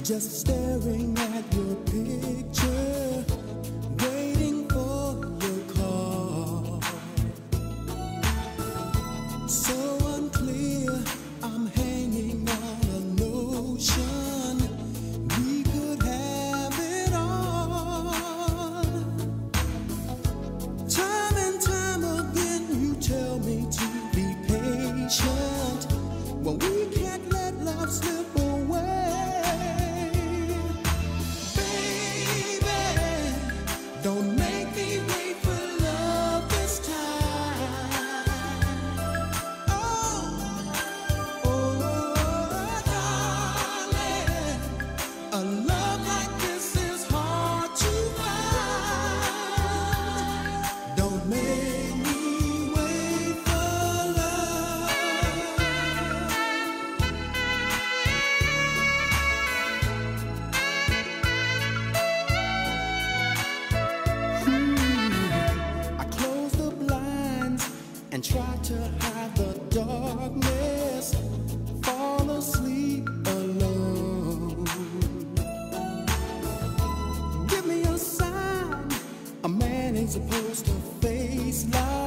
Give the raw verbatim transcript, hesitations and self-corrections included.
just staring at your picture, waiting for your call. So unclear, I'm hanging on a notion we could have it all. Time and time again you tell me to be patient, when we can't let love slip away. Baby, don't make me wait for love this time. Oh, oh, darling, a love like this is hard to find. Don't make me wait for love. I close the blinds and try to hide the darkness, fall asleep alone. Give me a sign, a man ain't supposed to face life